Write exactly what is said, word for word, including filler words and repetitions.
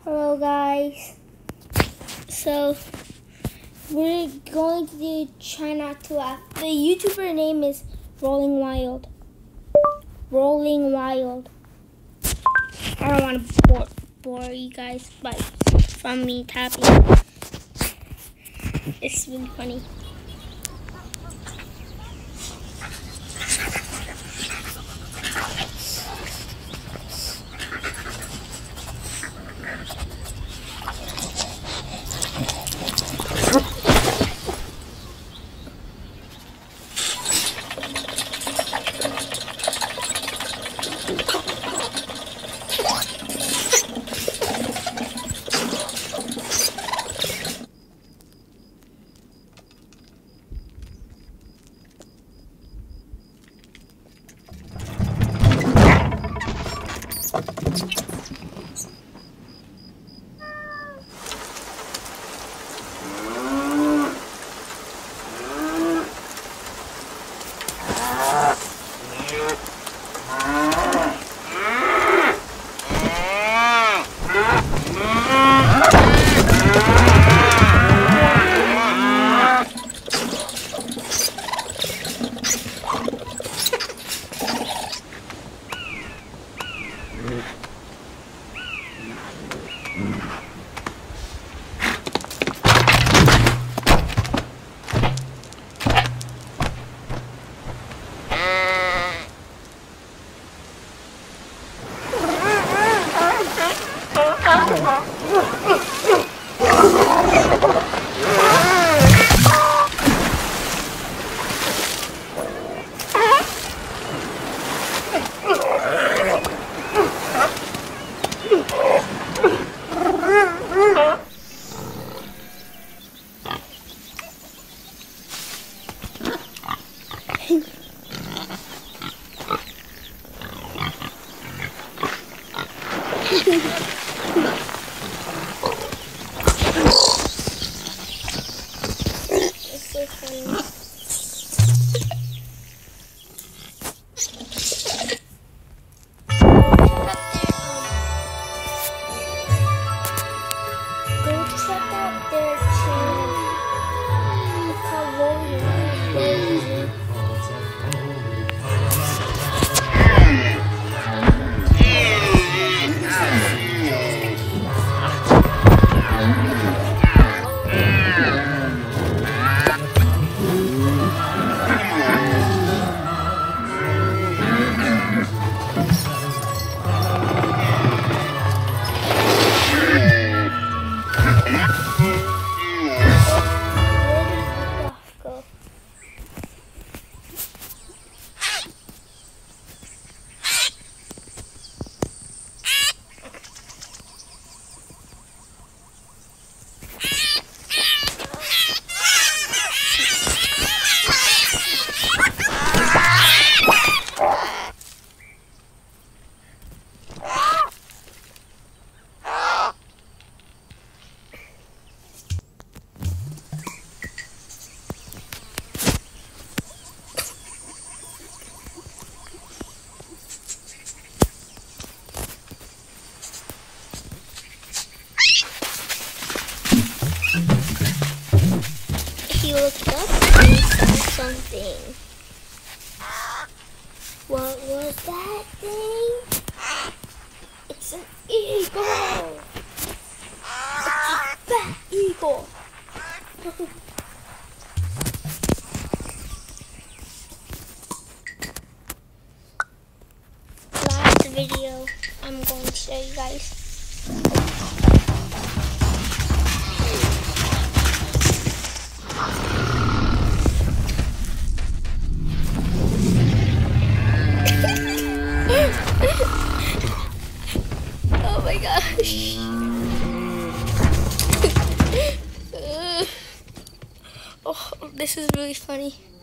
Hello guys. So we're going to do Try Not to Laugh. The YouTuber name is Rolling Wild. Rolling Wild. I don't want to bore, bore you guys by from me tapping. It's really funny. It's so funny. Go check out their channel. It's called Rolling Wild. He looked up and saw something. What was that thing? It's an eagle. It's a fat eagle. Last video I'm going to show you guys. Oh my gosh. Oh, this is really funny.